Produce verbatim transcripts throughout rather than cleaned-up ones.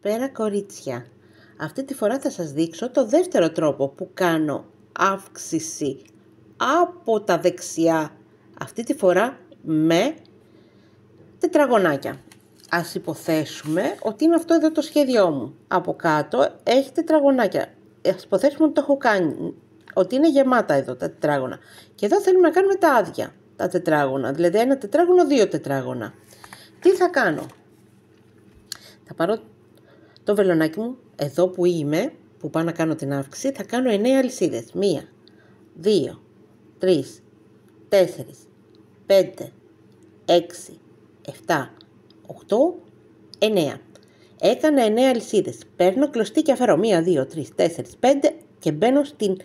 Καλησπέρα κορίτσια. Αυτή τη φορά θα σας δείξω το δεύτερο τρόπο που κάνω αύξηση από τα δεξιά. Αυτή τη φορά με τετραγωνάκια. Ας υποθέσουμε ότι είναι αυτό εδώ το σχέδιό μου. Από κάτω έχει τετραγωνάκια. Ας υποθέσουμε ότι το έχω κάνει, ότι είναι γεμάτα εδώ τα τετράγωνα. Και εδώ θέλουμε να κάνουμε τα άδεια, τα τετράγωνα. Δηλαδή ένα τετράγωνο, δύο τετράγωνα. Τι θα κάνω? Θα πάρω το βελονάκι μου, εδώ που είμαι, που πάω να κάνω την αύξηση, θα κάνω εννέα αλυσίδες. Μία, δύο, τρεις, τέσσερις, πέντε, έξι, επτά, οκτώ, εννέα. Έκανα εννέα αλυσίδες. Παίρνω κλωστή και αφαιρώ. Μία, δύο, τρεις, τέσσερις, πέντε και μπαίνω στην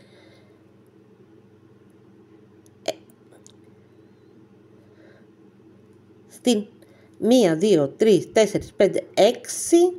στην μία, δύο, τρεις, τέσσερις, πέντε, έξι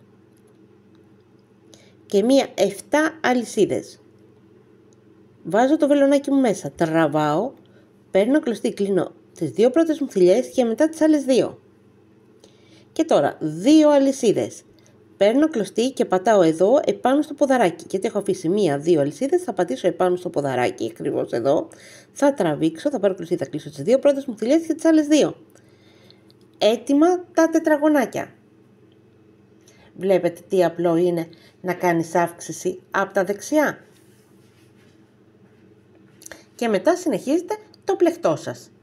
και μία επτά αλυσίδες. Βάζω το βελονάκι μου μέσα, τραβάω, παίρνω κλωστή, κλείνω τις δύο πρώτες μου θηλιές και μετά τις άλλες δύο. Και τώρα δύο αλυσίδες. Παίρνω κλωστή και πατάω εδώ επάνω στο ποδαράκι. Γιατί έχω αφήσει μία, δύο αλυσίδες, θα πατήσω επάνω στο ποδαράκι, ακριβώς εδώ. Θα τραβήξω, θα πάρω κλωστή, θα κλείσω τις δύο πρώτες μου θηλιές και τις άλλες δύο. Έτοιμα τα τετραγωνάκια. Βλέπετε τι απλό είναι να κάνεις αύξηση από τα δεξιά. Και μετά συνεχίζετε το πλεκτό σας.